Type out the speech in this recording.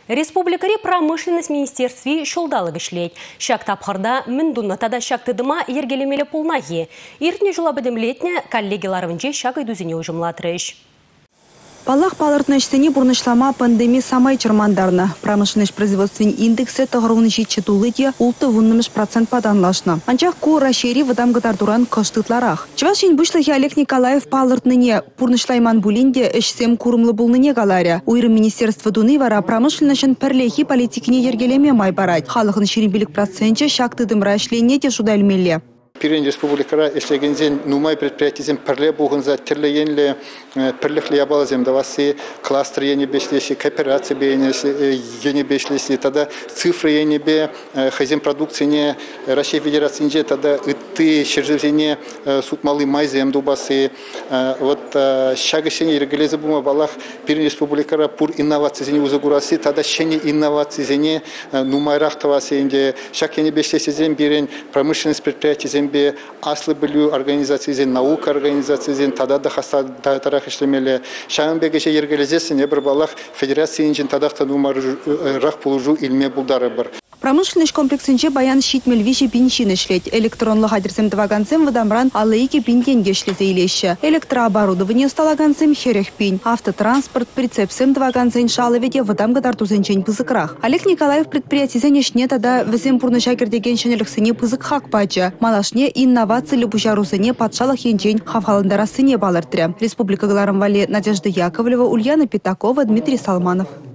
Республикари промышленность министерстве шолдалы вишлейт. Шак тапхарда міндунна тада шак тыдыма ергелемелі полнахи. Иртне жылабыдымлетне коллегиларывынче шак идузине ужымлатырыш. Палах палыртнышсыне бурнышлама пандемия самай чармандарна. Промышленность производственный индексы тағырғыны жетші тулыде улты вуннымыш процент паданлашна. Анчах ку расшири выдам гатардуран кыштытларах. Чывашин бұшлахи Олег Николаев палыртныне пурнышлайман булинде ішсем курымлы булныне галаря. Уйрым министерство дуны вара промышленностын пірлехи политикіне ергелеме май барать. Халықын шеренбелік процентче шактыдымра ішлене те шудальмелі. Пирен республикара эшлегензен нумай предприятиезен перле бугынза терлегенле перлехле ябалазем давасы кластер ене бешлеси, кооперация ене бешлеси, тогда цифры ене бе хозяин продукции Российской Федерации тогда ты шержевзене суд малый майзем дубасы вот шагашение регулеза бума балах Пирен республикара пур инновации зене узагурасы тогда щене инновации зене нумай рахтавасы инде шаг ене бешлеси зем бирен промышленность предприятиезен аслы білу организации, наука организации, тада да хаста да тарах ишлемеле. Шамбегеше ергелезесін ебір балах федерация инжин тадақтан умар рах полужу илме булдары бар. Промышленность комплексінче баян шитмел виші пинчин ішлет. Электронлы хадерсем дваганцем вадамран алейки пинтен гешлезе илеші. Электрооборудование сталаганцем херех пин. Автотранспорт прицепсем дваганцен шалыведе вадам гадартузенчен пызыкрах. Олег Николаев предприятие нешне тада весем пурны шакердеген шенеліксіне пызык хак пача. Малашне инновации любушарусыне патшалық енчен хавхаландарасыне балыртыря. Республика Галарам Вали Надежда Яковлева, Ульяна Пятакова, Дмитрий Салманов.